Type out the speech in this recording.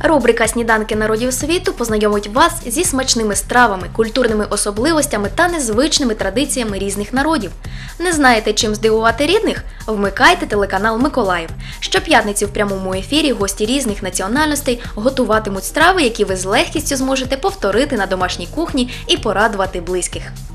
Рубрика «Сніданки народів світу» познайомить вас зі смачними стравами, культурними особливостями та незвичними традиціями різних народів. Не знаєте, чим здивувати рідних? Вмикайте телеканал «Миколаїв». Щоп'ятниці в прямому ефірі гості різних національностей готуватимуть страви, які ви з легкістю зможете повторити на домашній кухні і порадувати близьких.